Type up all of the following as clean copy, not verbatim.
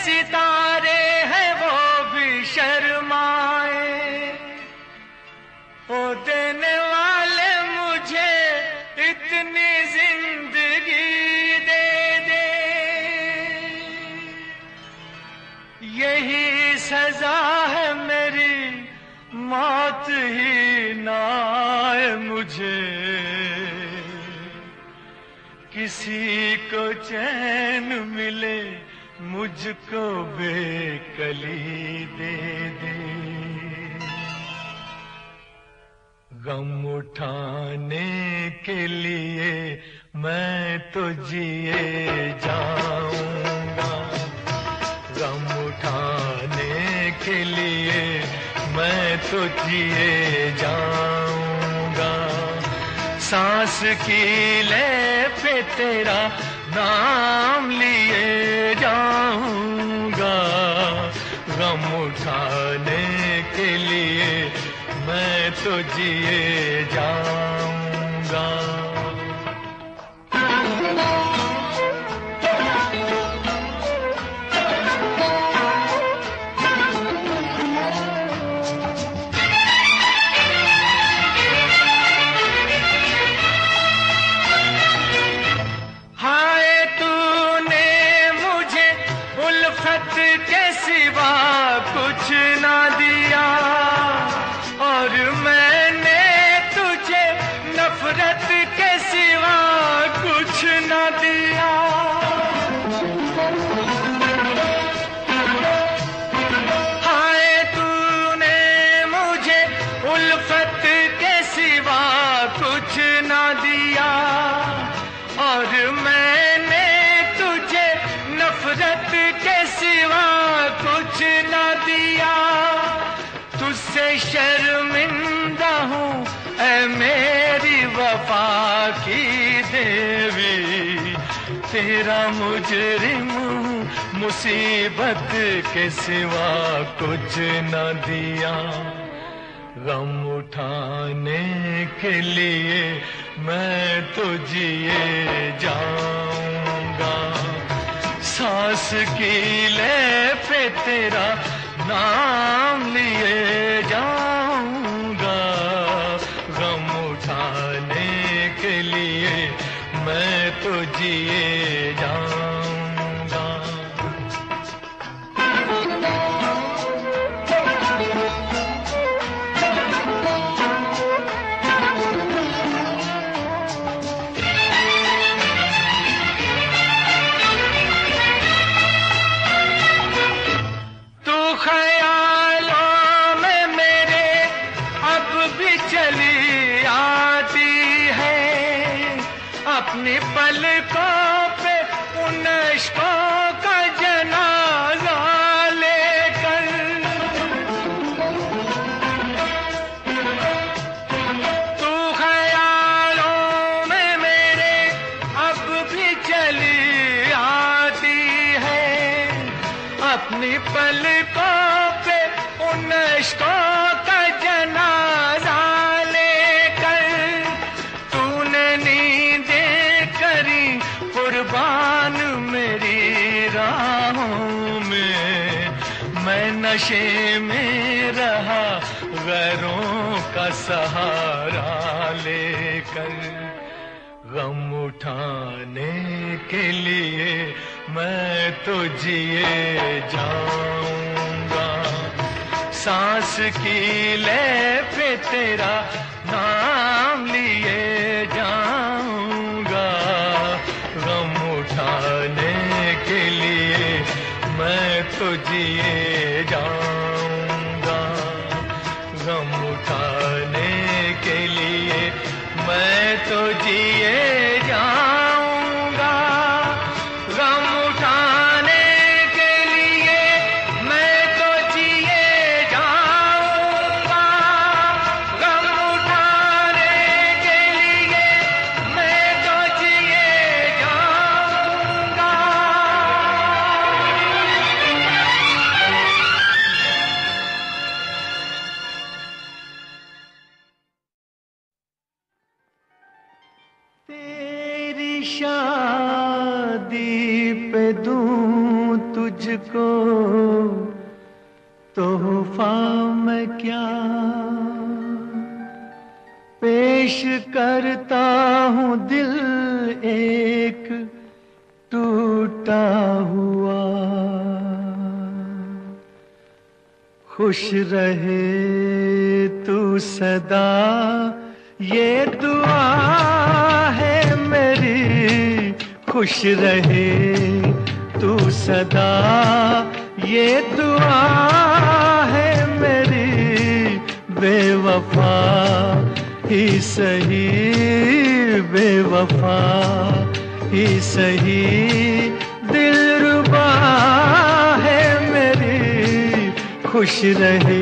सितारे हैं वो भी शर्माए। ओ देने वाले मुझे इतनी जिंदगी दे दे, यही सजा है मेरी मौत ही ना आए मुझे। किसी को चैन मिले मुझको बेकली दे दे। गम उठाने के लिए मैं तो जिए जाऊंगा, गम उठाने के लिए मैं तो जिए जाऊंगा। सांस की ले पे तेरा नाम लिए जाऊंगा, गम उठाने के लिए मैं तो जिए जाऊंगा। के सिवा कुछ ना दिया और मैंने तुझे नफरत के सिवा कुछ ना दिया। हाय तूने मुझे उल्फत के सिवा कुछ ना दिया और मैंने तुझे नफरत के सिवा कुछ न दिया। तुझसे शर्मिंदा हूँ ऐ मेरी वफा की देवी, तेरा मुजरिम हूँ मुसीबत के सिवा कुछ न दिया। गम उठाने के लिए मैं तो जिए जाऊंगा, सांस की ले पे तेरा नाम लिए जाऊंगा। गम उठाने के लिए मैं तो जिए जाऊंगा। अपनी पलकों पे उन इश्कों का जनाजा लेकर, तू ख्यालों में मेरे अब भी चली आती है। अपनी पलकों पे उन इश्कों का जनाजा कुर्बान मेरी राहों में, मैं नशे में रहा गैरों का सहारा लेकर। गम उठाने के लिए मैं तो जिए जाऊंगा, सांस की ले पे तेरा नाम लिए जाऊंगा। गम उठाने के लिए मैं तो जिए जाऊंगा, गम उठाने के लिए मैं तो जिए जाऊंगा। गम उठाने के लिए मैं तो जिए जाऊंगा, गम उठाने के लिए मैं तो जिए जाऊंगा। तुझको तोहफा मैं क्या पेश करता हूँ, दिल एक टूटा हुआ। खुश रहे तू सदा, ये दुआ है मेरी। खुश रहे तू सदा, ये दुआ है मेरी। बेवफा ही सही, बेवफा ही सही, दिलरुबा है मेरी। खुश रहे।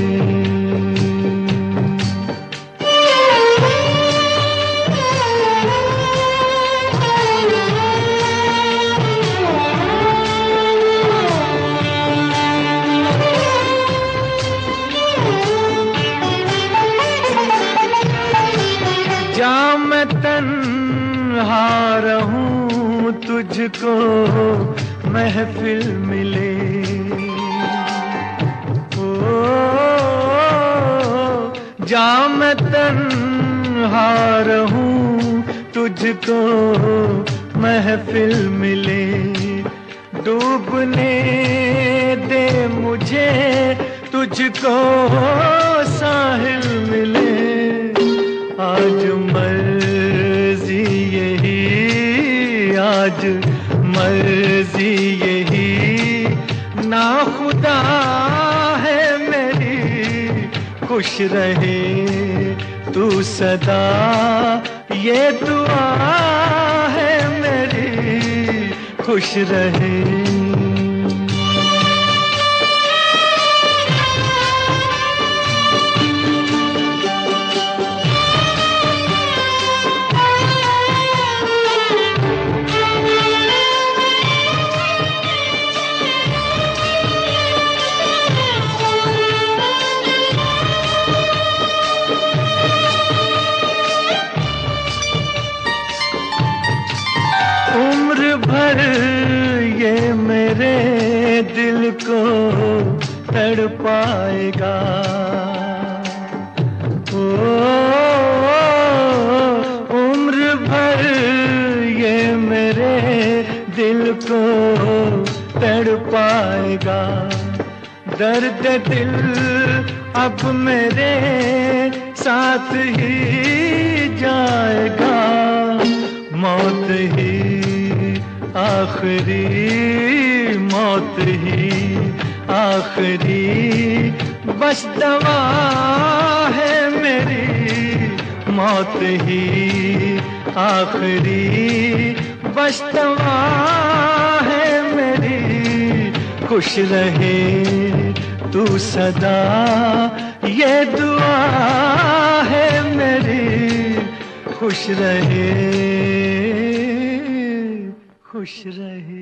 जा मैं तन्हा रहूं, तुझको महफिल मिले। ओ जा मैं तन्हा रहूं, तुझको महफिल मिले। डूबने दे मुझे, तुझको साहिल मिले। आज मर्जी यही, आज मर्जी यही, ना खुदा है मेरी। खुश रहे तू सदा, ये दुआ है मेरी। खुश रहे। भर ये मेरे दिल को तड़पाएगा। ओ उम्र भर ये मेरे दिल को तड़पाएगा। दर्द दिल अब मेरे साथ ही जाएगा। मौत ही आखिरी, मौत ही आखिरी, बस दवा है मेरी। मौत ही आखिरी, बस दवा है मेरी। खुश रहे तू सदा, ये दुआ है मेरी। खुश रहे, खुश रहे।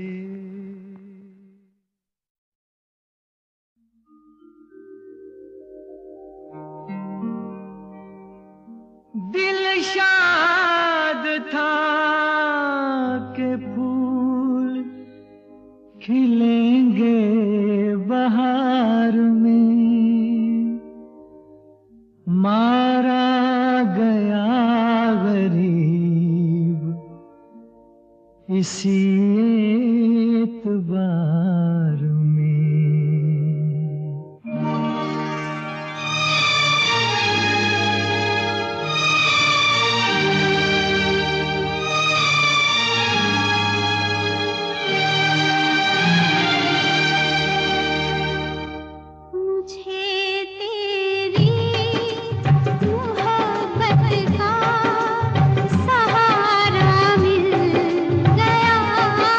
दिल शाद था कि फूल खिलेंगे बहार में। मारा गया गरीब इसी एतबार में। सहारा मिल गया।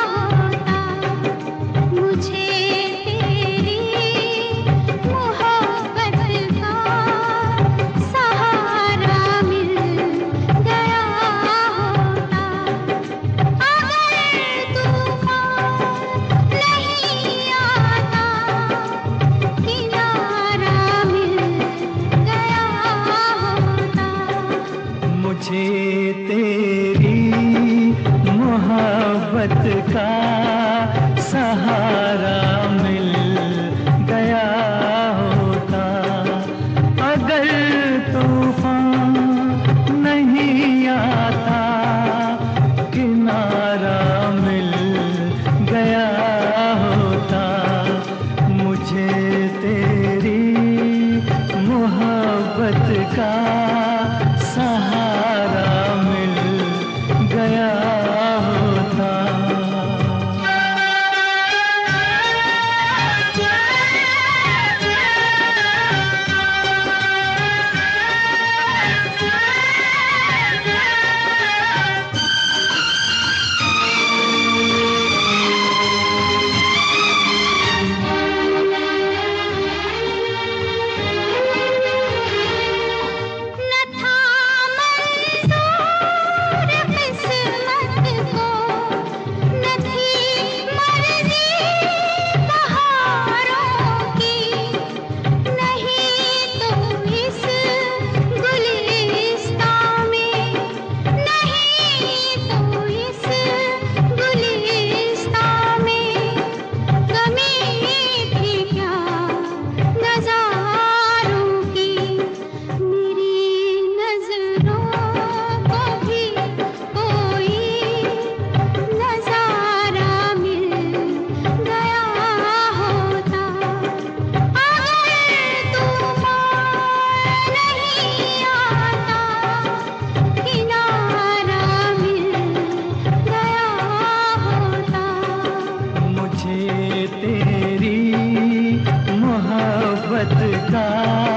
का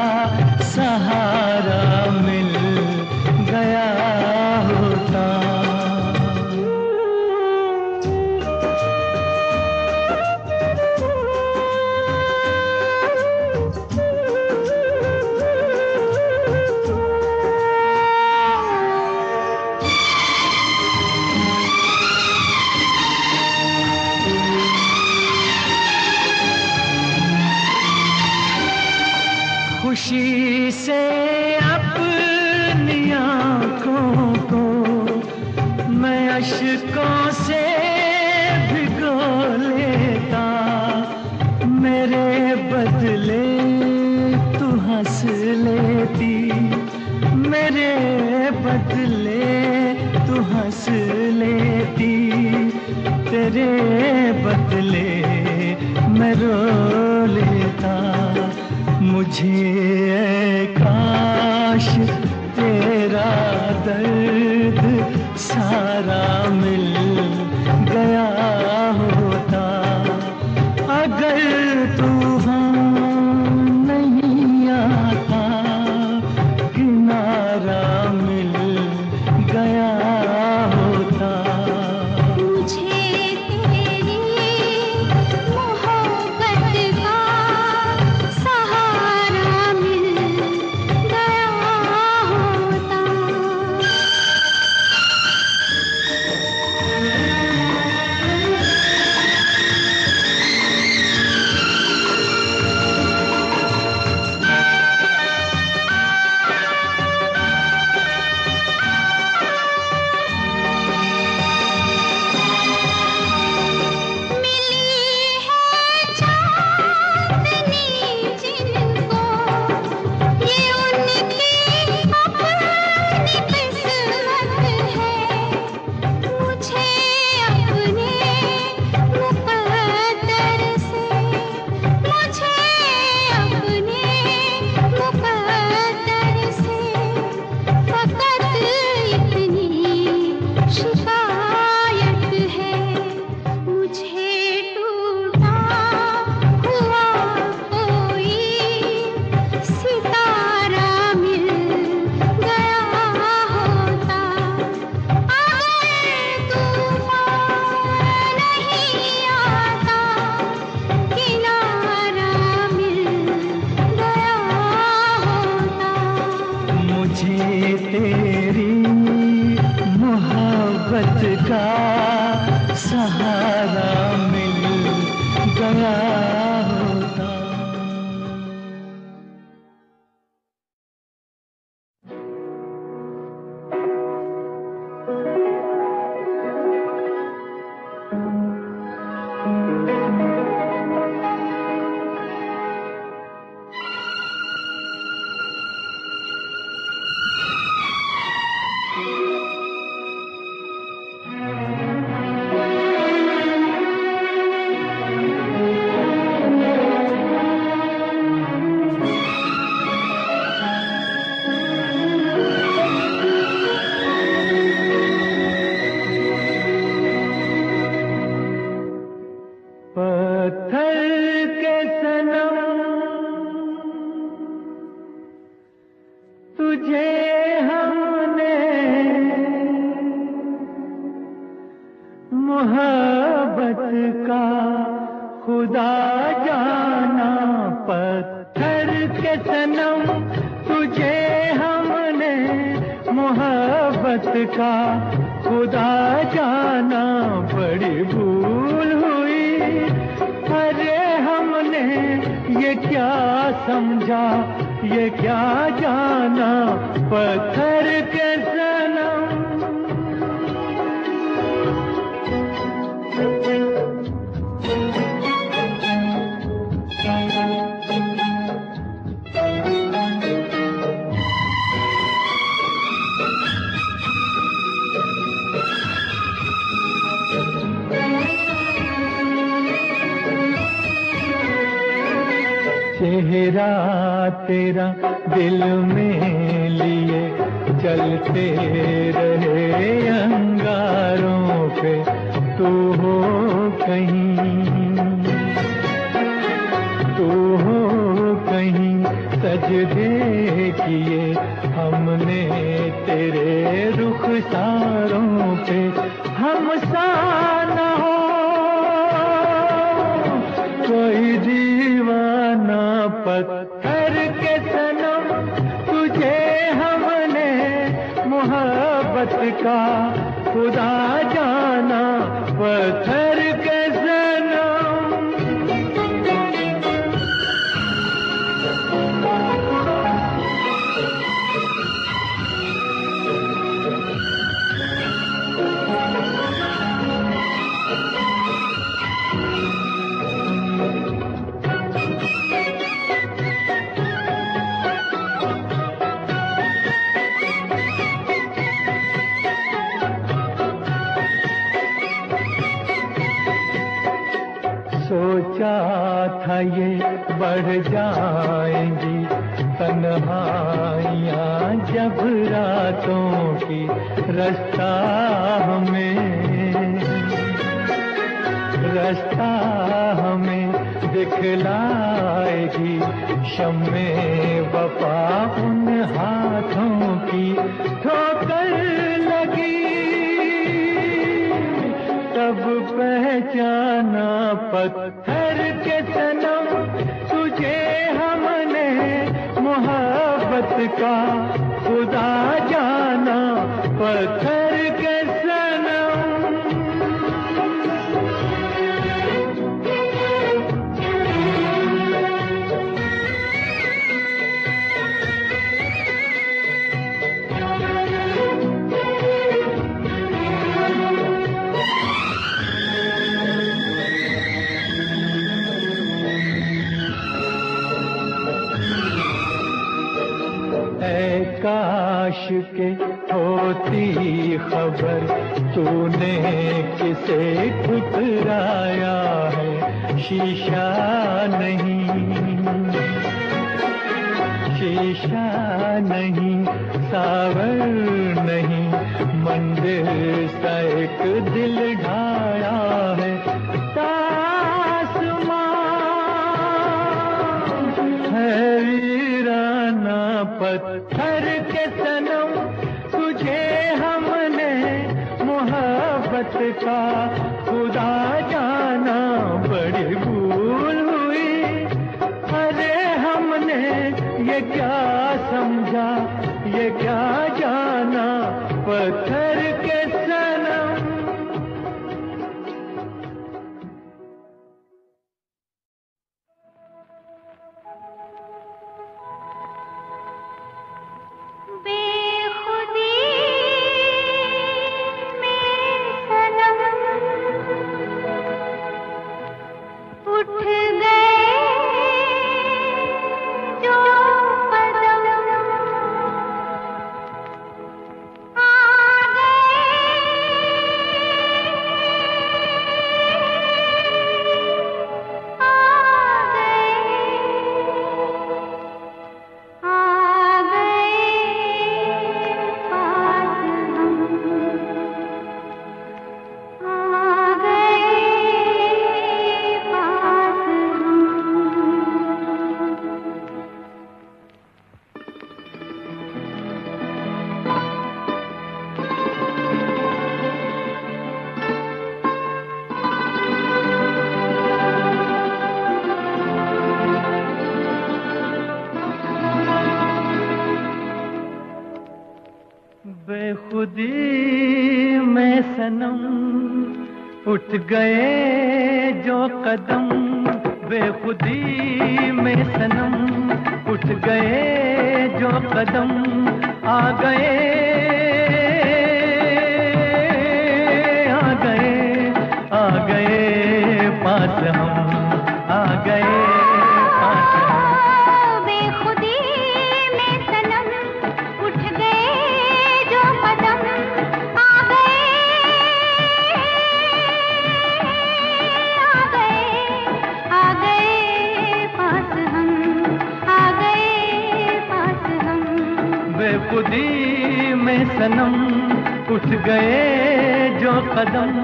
सहारा मिल गया होता। खुशी से अपनी आँखों को मैं अश्कों से भिगो लेता, मेरे बदले तू हंस लेती, मेरे बदले तू हंस लेती, तेरे बदले मैं रो लेता। मुझे काश तेरा दर्द सारा मिल गया होता। अगर तूफान नहीं आता, किनारा मिल गया होता। तेरी मोहब्बत का सहारा मिल गया होता। मोहब्बत का खुदा जाना, पत्थर के सनम तुझे हमने मोहब्बत का खुदा जाना। बड़ी भूल हुई, अरे हमने ये क्या समझा, ये क्या जाना, पत्थर के सनम। चेहरा तेरा दिल में लिए चलते रहे अंगारों पे, तू हो कहीं, तू हो कहीं सजदे किए हमने तेरे रुखसारों पे, हम सा न हो कोई दीवाना पत्थर के सनम, तुझे हमने मोहब्बत का खुदा जाना, पत्थर के सनम। सोचा था ये बढ़ जाएंगी तन्हाइयाँ जब रातों की, रास्ता हमें दिखलाएगी शम्मे वफा उन हाथों की। ठोकर लगी तब पहचाना पत्थर के सनम, तुझे हमने मोहब्बत का खुदा जाना, पत्थर के सनम। काश के होती खबर तूने किसे ठुकराया है, शीशा नहीं सावर नहीं, मंदिर सा एक दिल ढाया है। तासमां है वीराना पत्थर के सनम, तुझे हमने मोहब्बत का खुदा जाना, बड़ी भूल हुई। अरे हमने ये क्या समझा, ये क्या जाना, पत्थर के सनम। बेखुदी में सनम उठ गए जो कदम, बेखुदी में सनम उठ गए जो कदम, आ गए पास हम, आ गए पास हम। बेखुदी में सनम उठ गए जो कदम, आ गए पास हम, आ गए पास हम। बेखुदी में सनम उठ गए जो कदम।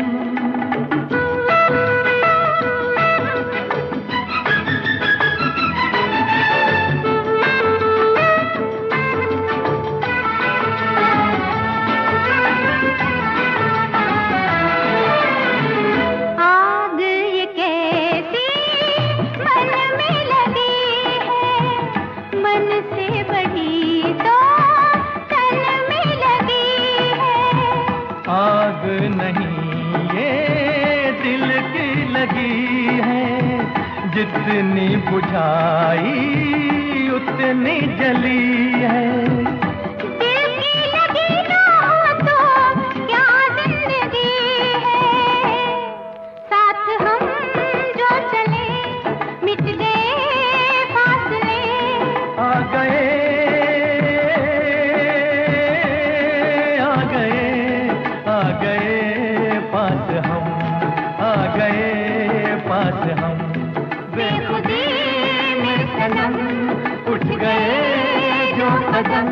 जितनी बुझाई उतनी जली है। दिल की लगी ना हो तो क्या जिंदगी है। साथ हम जो चले मिट गए फासले। आ गए पास हम, आ गए पास हम। बेखुदी में सनम उठ गए जो कदम।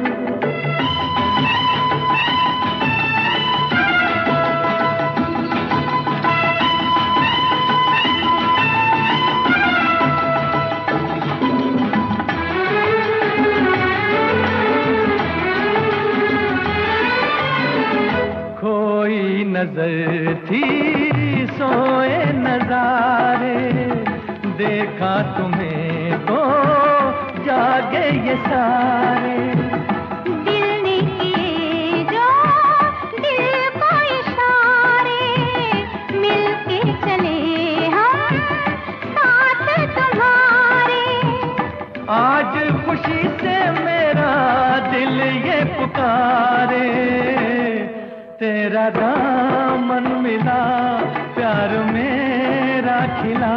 खोई नजर थी सोए नजारे, देखा तुम्हें तो जागे ये सारे। दिल ने किए जो दिल को इशारे, मिलके चले हम साथ तुम्हारे। आज खुशी से मेरा दिल ये पुकारे, तेरा दामन मिला प्यार मेरा खिला।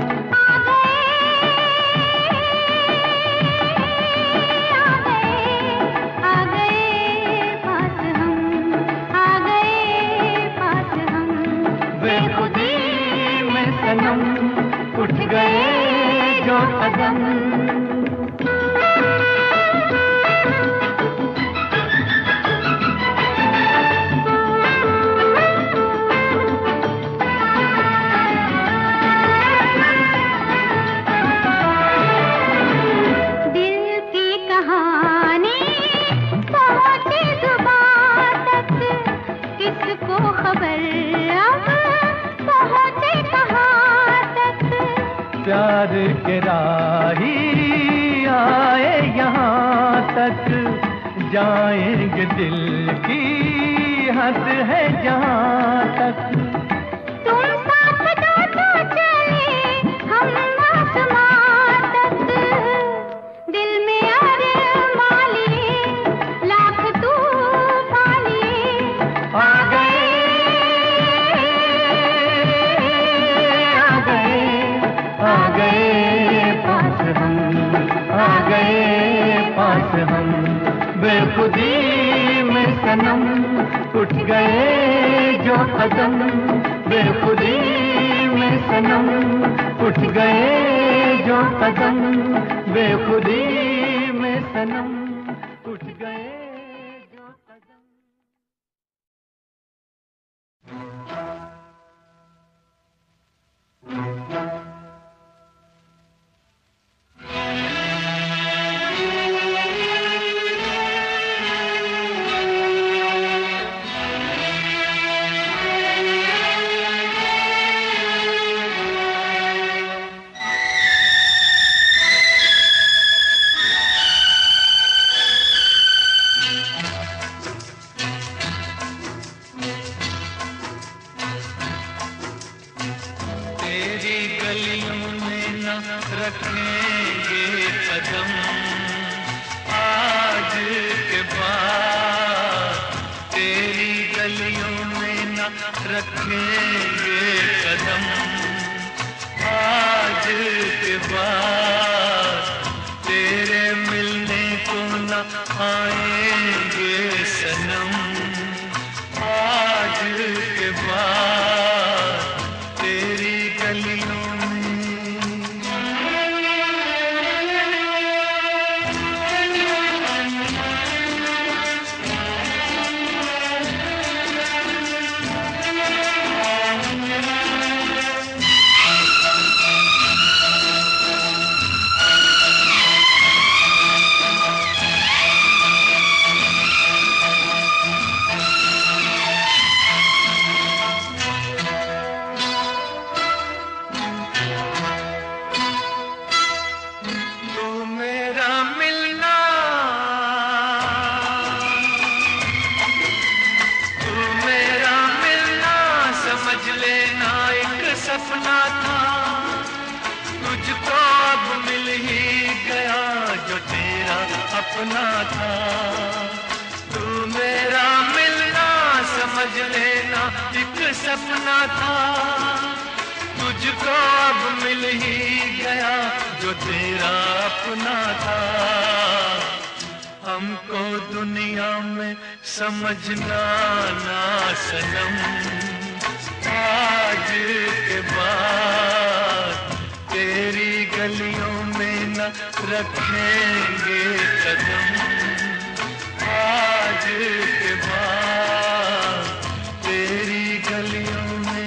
आ गए पास हम, आ गए पास हम। बेखुदी में सनम उठ गए जो कदम। किसको खबर अब पहुंचे कहाँ तक। प्यार के राही आए यहाँ तक, जाएंगे दिल की हद है जहाँ तक। तुम साथ दो तो चले हम आसमां तक। दिल में अरमां लिए लाख तूफान लिए। आ गए पास हम, आ गए पास हम। बेखुदी में सनम उठ गए जो कदम। बेखुदी में सनम उठ गए जो कदम। बेखुदी में सनम उठ गए जो कदम। रखेंगे कदम आज के बाद, तेरी गलियों में न रखेंगे कदम आज के बाद, तेरे मिलने को न आएंगे सनम आज के बाद, तेरी गलियों अपना था। तू मेरा मिलना समझ लेना एक सपना था। तुझको अब मिल ही गया जो तेरा अपना था। हमको दुनिया में समझना ना सनम, आज के बाद तेरी गलियों में न रखेंगे कदम। आज के बाद तेरी गलियों में।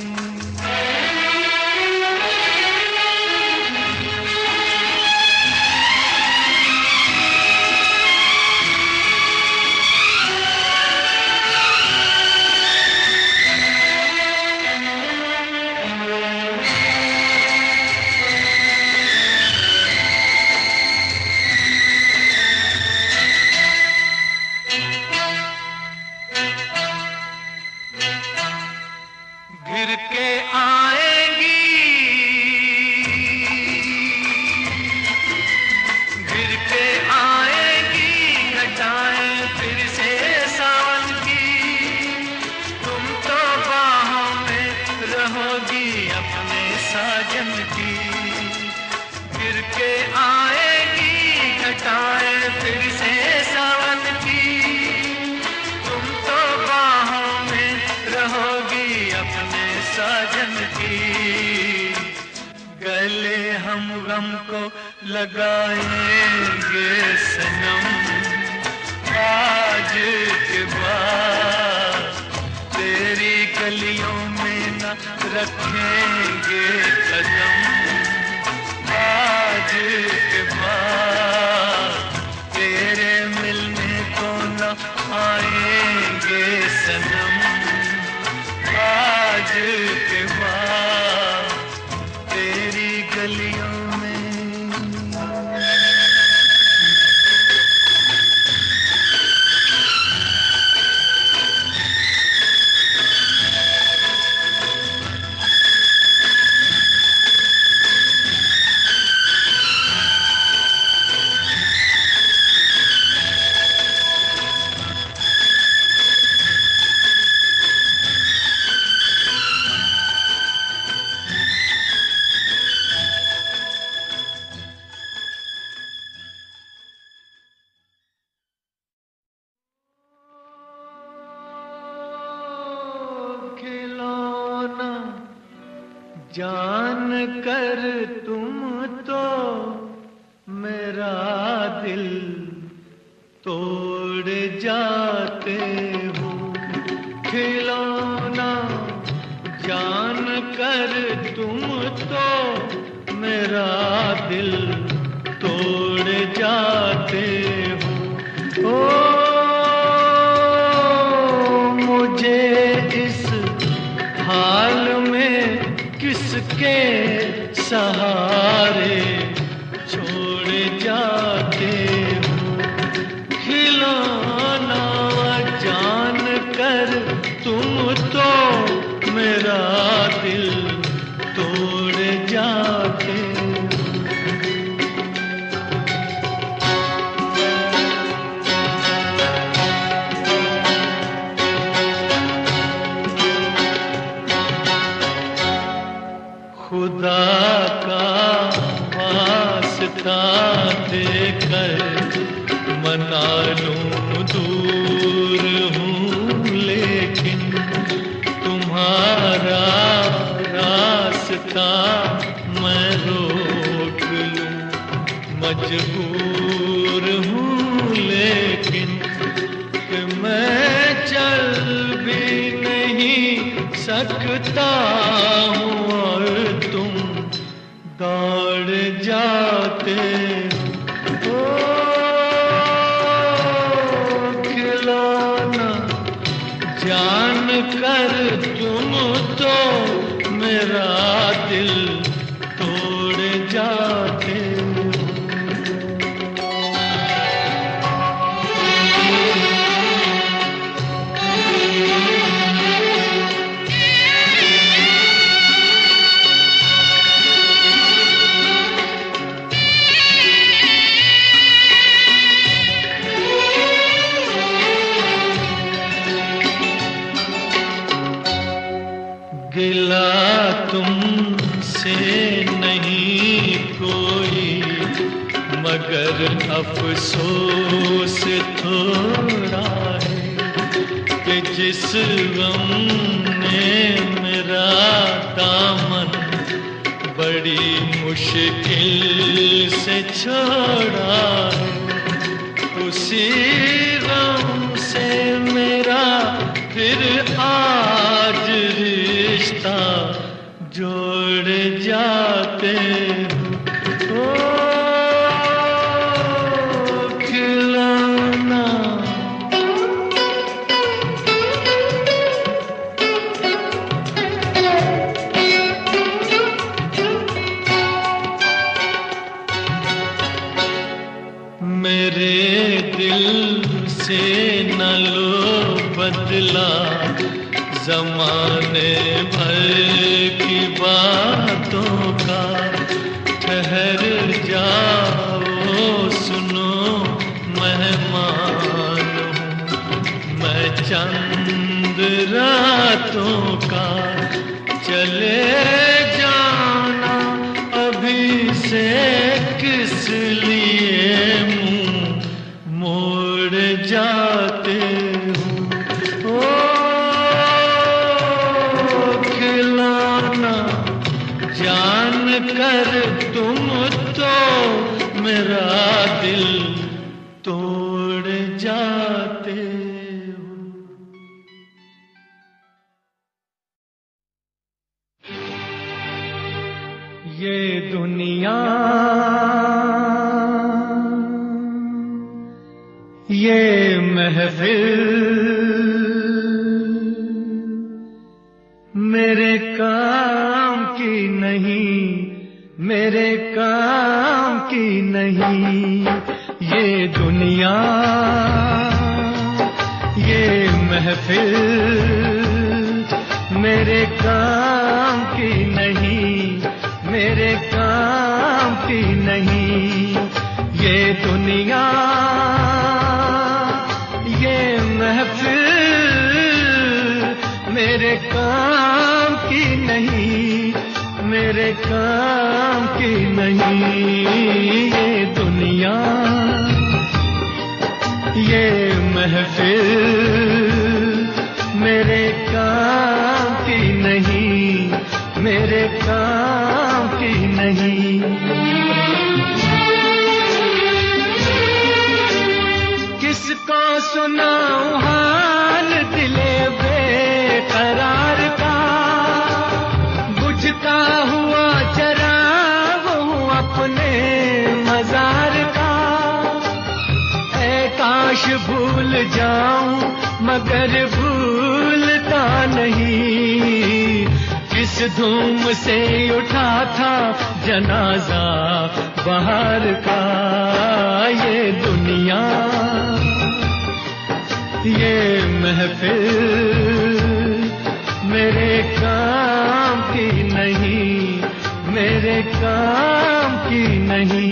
गिर के आएंगी, गिर के आएंगी घटाएं फिर से सावन की। तुम तो बाहों में रहोगी अपने साजन की। गिर के आएंगी घटाएं फिर से सावन की। तुम तो बाहों में रहोगी अपने साजन की। गले हम गम को लगाएंगे सनम, आज के बाद तेरी गलियों में न रखेंगे कदम। आज के बाद तेरे मिलने को न आएंगे सनम। आज के बाद तेरी गलियों में। खिलौना जान कर तुम तो मेरा दिल तोड़ जाते हो। खिलौना जान कर तुम तो मेरा दिल तोड़ जाते हो। मुझे इस हाल में किसके सहारे छोड़ जाते हो। खिलौना जान कर तुम तो मेरा दिल तोड़ जाते हो। खुदा का वास्ता देकर मना लूं दूर हूँ, लेकिन तुम्हारा रास्ता मैं रोक लूं मजबूर हूँ। लेकिन कि मैं चल भी नहीं सकता हूँ और तुम दौड़ जाते हो। खिलौना जान कर तुम तो मेरा दिल तोड़ जाते हो। कोई, मगर अफसोस थोड़ा है कि जिस गम ने मेरा दामन बड़ी मुश्किल से छोड़ा है, उसी गम से मेरा फिर आज रिश्ता जोड़ जाते हो। खिलौना मेरे दिल से न लो बदला, ज़माने भर की बातों का। ठहर जाओ सुनो मेहमान हूँ मैं चंद रातों का। चले जाना अभी से किस लिए मुँह मोड़ जाते हो। खिलौना जान कर तुम तो मेरा दिल तोड़ जाते हो। ये दुनिया ये महफिल मेरे काम की नहीं, मेरे काम की नहीं। ये दुनिया ये महफिल मेरे काम की नहीं, मेरे काम की नहीं। ये दुनिया ये महफिल मेरे काम की नहीं, मेरे काम की नहीं। ये दुनिया ये महफिल मेरे काम की नहीं, मेरे काम की नहीं। किसको सुनाऊं हाल दिले बेकरार का, बुझता हुआ चराग हूँ अपने मजार का। ऐ काश भूल जाऊं मगर भूलता नहीं, किस धूम से उठा था जनाजा बाहर का। ये दुनिया ये महफिल मेरे काम की नहीं, मेरे काम की नहीं।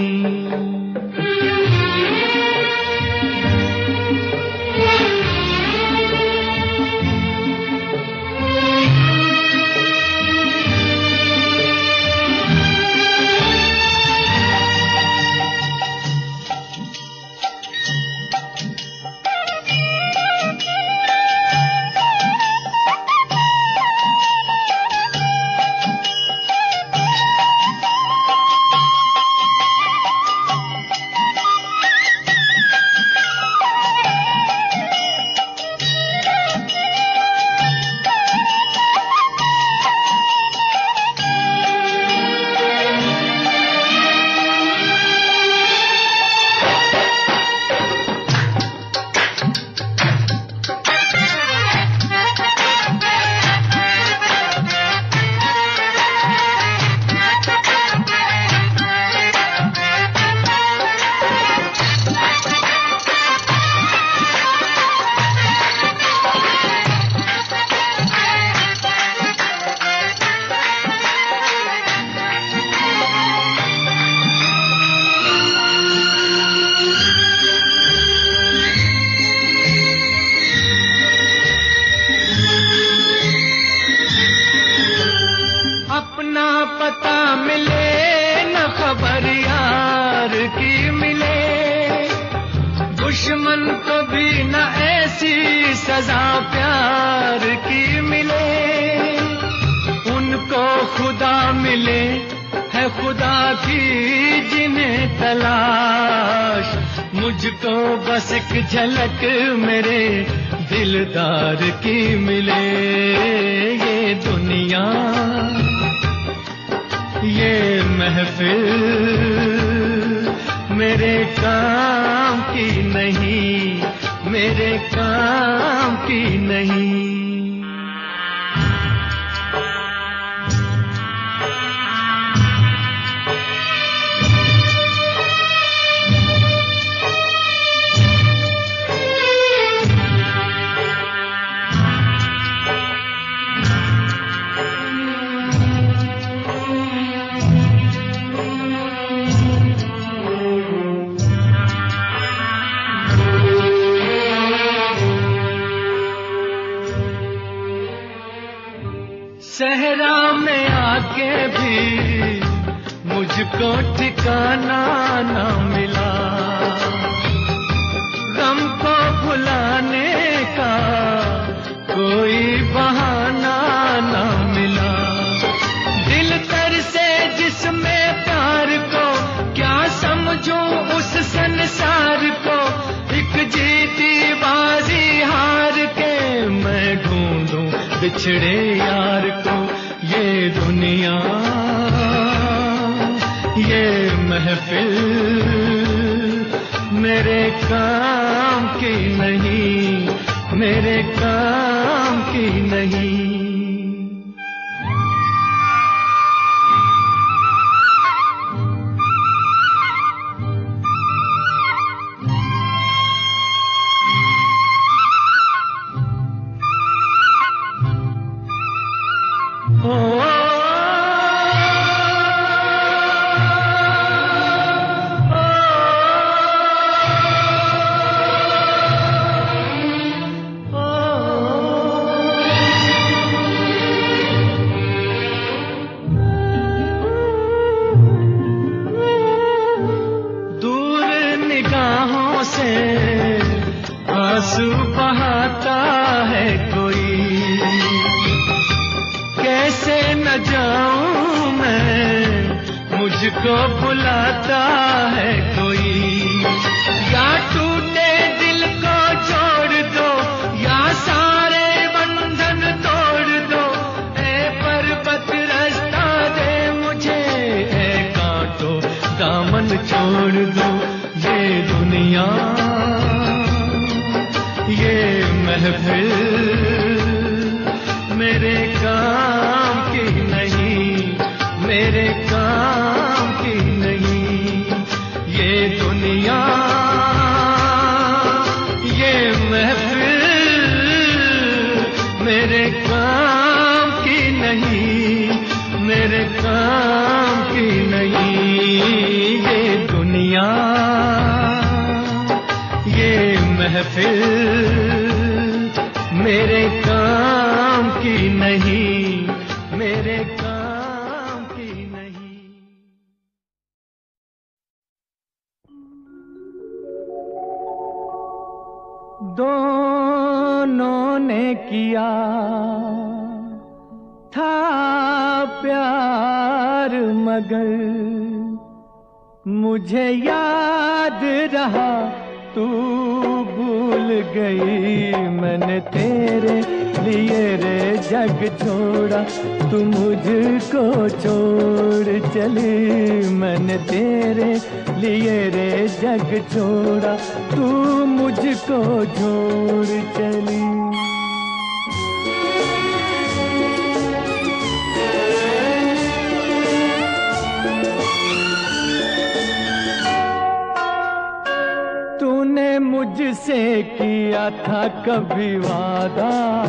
सजा प्यार की मिले, उनको खुदा मिले है खुदा की जिन्हें तलाश। मुझको बस एक झलक मेरे दिलदार की मिले। ये दुनिया ये महफिल मेरे काम की नहीं, मेरे काम की नहीं। सहरा में आके भी मुझको ठिकाना ना मिला, गम को भुलाने का कोई बहाना ना मिला। दिल तर से जिसमें प्यार को क्या समझूं उस संसार को, एक जीती बाजी हार के मैं ढूंढूं बिछड़े यार को। ये दुनिया ये महफिल मेरे काम की नहीं, मेरे काम की नहीं। आंसू बहाता है कोई, कैसे न जाऊं मैं, मुझको बुलाता है कोई। या टूटे दिल को जोड़ दो, या सारे बंधन तोड़ दो। ऐ पर्वत रास्ता दे मुझे, ऐ कांटो दामन छोड़ दो। ये दुनिया ये महफिल मेरे काम की नहीं, मेरे काम की नहीं। ये दुनिया ये महफिल मेरे काम की नहीं, मेरे काम की नहीं। ये दुनिया ये महफिल मेरे काम की नहीं, मेरे काम की नहीं। दोनों ने किया था प्यार, मगर मुझे याद रहा तू भूल गई। मैंने तेरे लिए रे जग छोड़ा, तू मुझको छोड़ चली। मैंने तेरे लिए रे जग छोड़ा, तू मुझको छोड़ चली। तूने मुझसे किया था कभी वादा,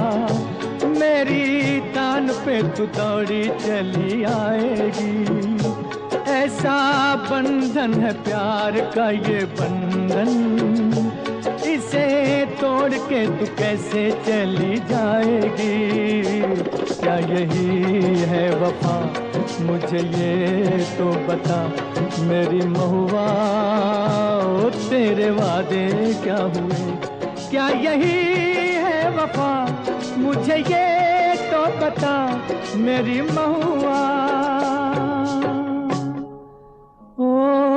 मेरी तान पे तू दौड़ी चली आएगी। ऐसा बंधन है प्यार का ये बंधन, इसे तोड़ के तू कैसे चली जाएगी। क्या यही है वफा, मुझे ये तो बता मेरी महुआ। ओ तेरे वादे क्या हुए, क्या यही है बेवफा मुझे ये तो बता मेरी महुआ, ओ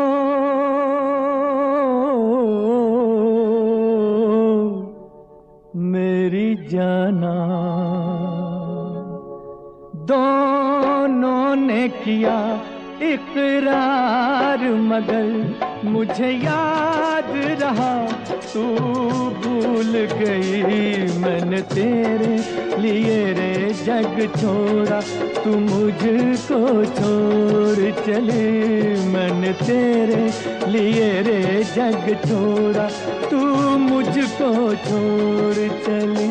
मेरी जाना। दोनों ने किया इकरार मगर मुझे याद रहा तू भूल गई। मैंने तेरे लिए रे जग छोड़ा, तू मुझको छोड़ चली। मैंने तेरे लिए रे जग छोड़ा, तू मुझको छोड़ चली।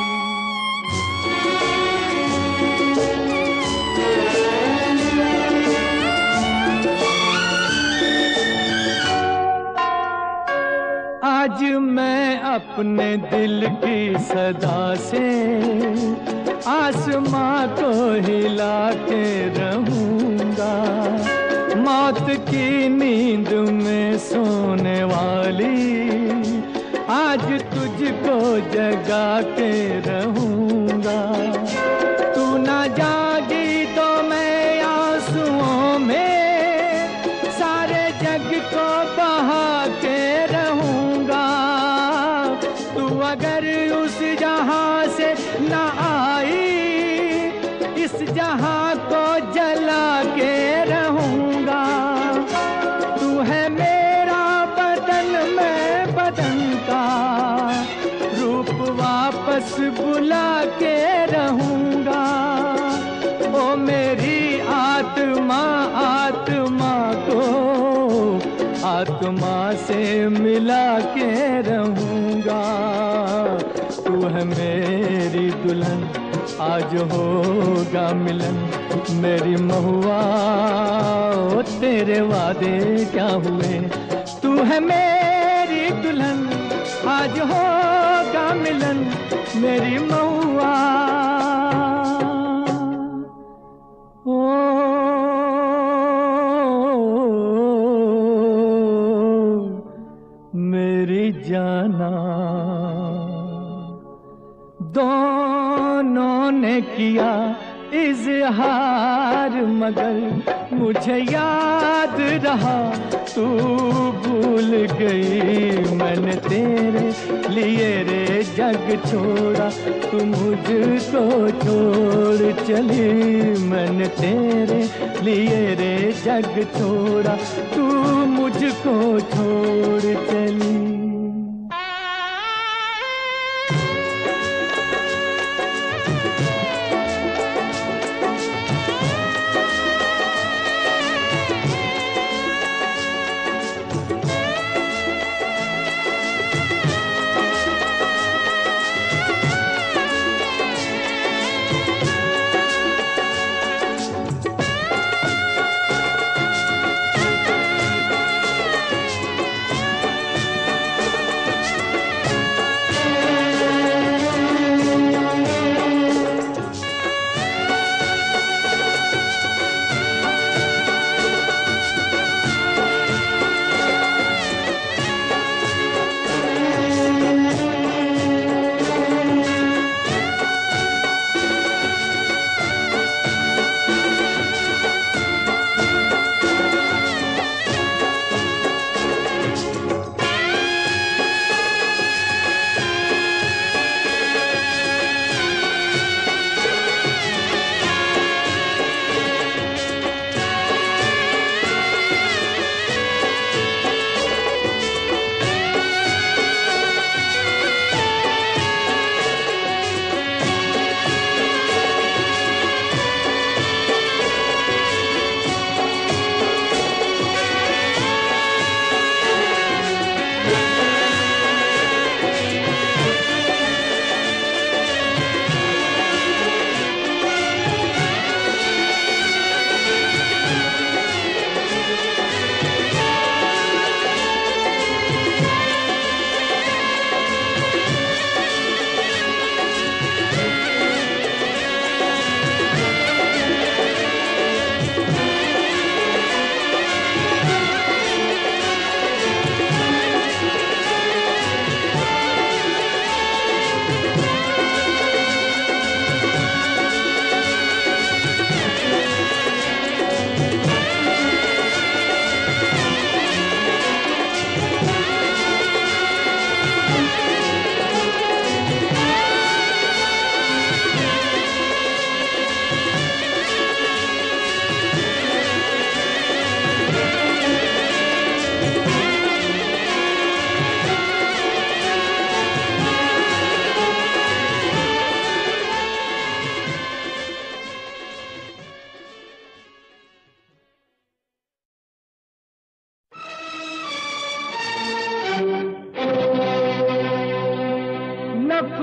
आज मैं अपने दिल की सदा से आसमां को हिला के रहूंगा। मौत की नींद में सोने वाली आज तुझको जगा के रहूंगा। तू ना जागी तो मैं आंसुओं में सारे जग को बहा के रहूंगा। तू अगर उस जहां से ना आई, इस जहां को जला के रहूंगा। तू है मेरा बदन, मैं बदन का रूप वापस बुला के रहूंगा। ओ मेरी आत्मा, आत्मा को आत्मा से मिला के रहूंगा। तू है मेरी दुल्हन, आज होगा मिलन मेरी महुआ। ओ तेरे वादे क्या हुए, तू है मेरी दुल्हन, आज होगा मिलन मेरी महुआ। मेरी जाना। दोनों ने किया इजहार मगर मुझे याद रहा तू भूल गई। मैंने तेरे लिए रे जग छोड़ा, तू मुझको छोड़ चली। मैंने तेरे लिए रे जग छोड़ा, तू मुझको छोड़ चली।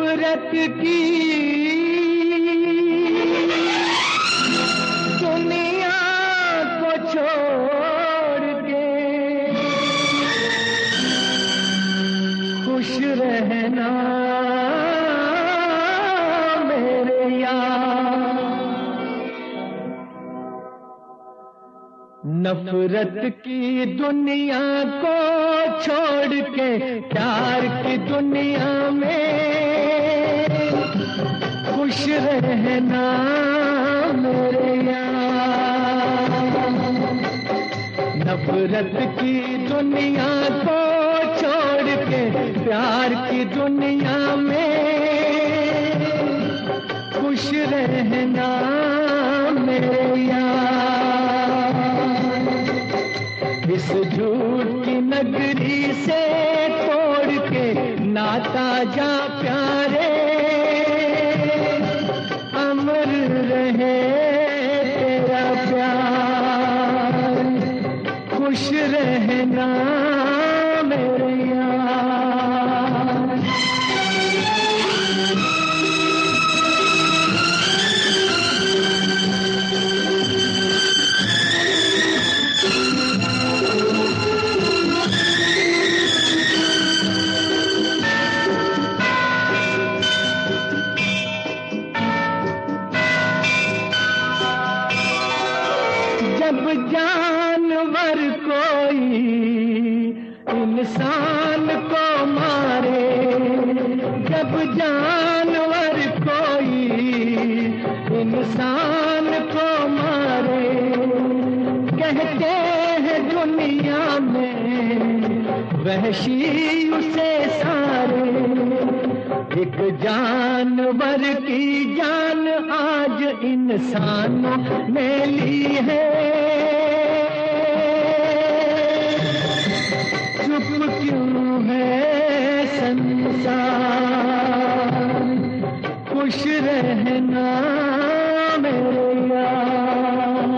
नफरत की दुनिया को छोड़ के खुश रहना मेरे यार। नफरत की दुनिया को छोड़ के प्यार की दुनिया में खुश रहना मेरे यार। नफरत की दुनिया को छोड़ के प्यार की दुनिया में खुश रहना मेरे यार। इस झूठ की नगरी से तोड़ के नाता जा प्यारे, अमर रहे तेरा प्यार। खुश रहना मेरे यार। जब जानवर कोई इंसान को मारे, जब जानवर कोई इंसान को मारे, कहते हैं दुनिया में वहशी उसे सारे। एक जानवर की जान आज इंसानों ने ली है, चुप क्यों है संसार। खुश रहना मेरे यार।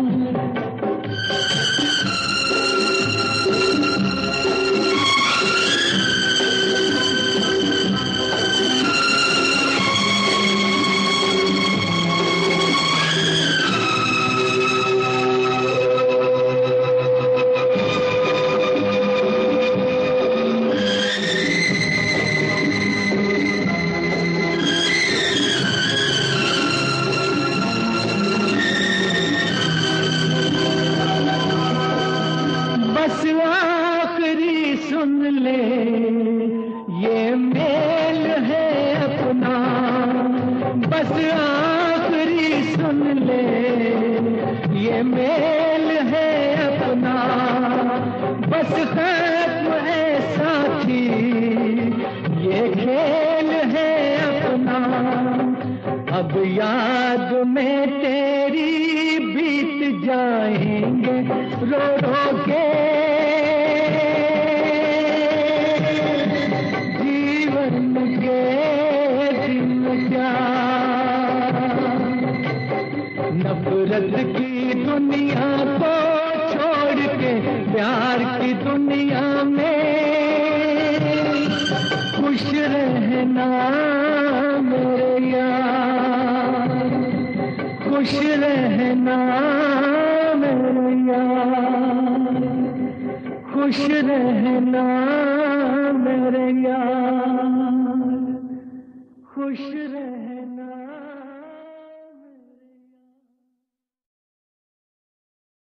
बस आखिरी सुन ले ये मेल है अपना, बस आखिरी सुन ले ये मेल है अपना। बस खत्म है साथी ये खेल है अपना। अब याद में तेरी बीत जाएंगे रो रो के जीवन के दिन क्या। नफरत की दुनिया को छोड़ के प्यार की दुनिया में खुश रहना मेरे यार। खुश रहना मेरे यार। खुश रहना मेरे यार। खुश रहना।